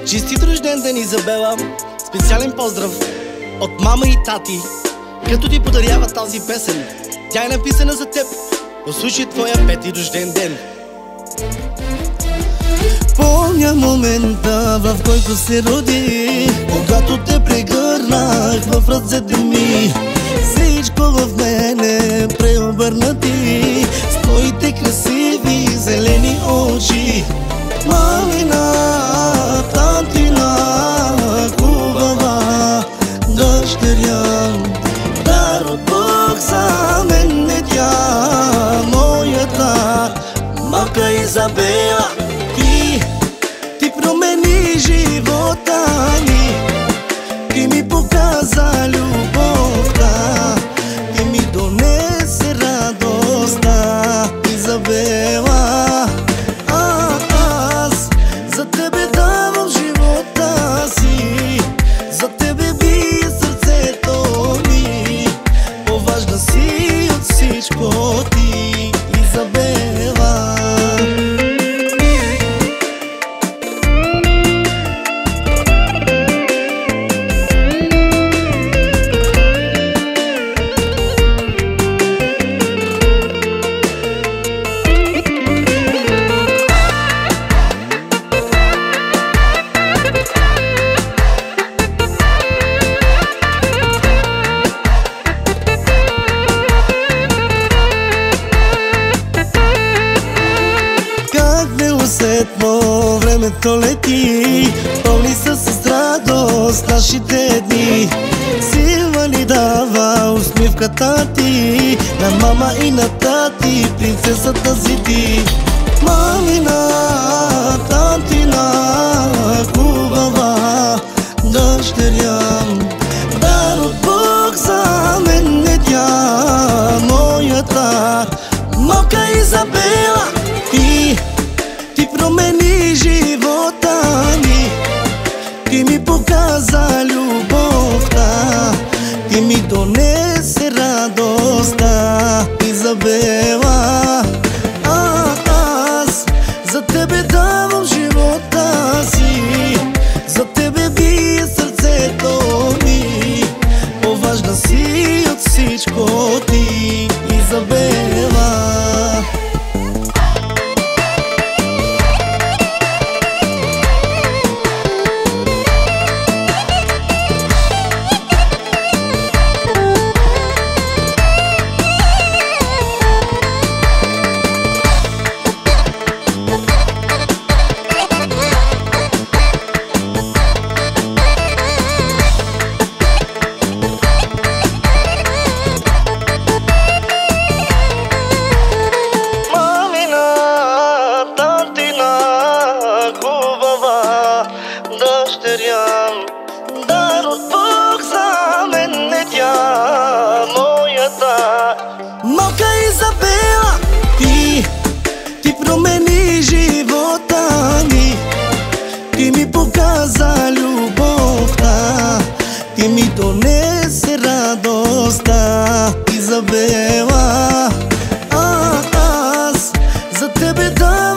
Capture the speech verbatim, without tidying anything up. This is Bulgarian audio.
Честит рожден ден, Изабела! Специален поздрав от мама и тати, като ти подарява тази песен. Тя е написана за теб. Послушай твоя пети рожден ден. Помня момента, в който се роди, когато те прегърнах в ръцете ми. Всичко в мене преобърна ти, с твоите красиви зелени очи. Мамина, татина, хубава дъщеря, дар от Бог за мен е тя, моята малка Изабела. Ти, ти промени живота ми, ти ми показа любовта, ти ми донесе радостта, Изабела. А, аз за тебе давам живота си, за тебе бие сърцето ми, по-важна си от всичко ти, Изабела. Усетно времето лети, пълни са с радост нашите дни. Сила ни дава усмивката ти, на мама и на тати, принцесата си ти. Мамина, татина, хубава дъщеря, дар от Бог за мен е тя, моята малка Изабела. Ти Ти промени живота ми, ти ми показа любовта, ти ми донесе радостта, Изабела. А, аз за тебе давам живота си, за тебе бие сърцето ми, по-важна си от всичко ти, Изабела. Дар от Бог за мен е тя, моята малка Изабела. Ти, ти промени живота ми, ти ми показа любовта, ти ми донесе радостта, Изабела. А, аз за тебе да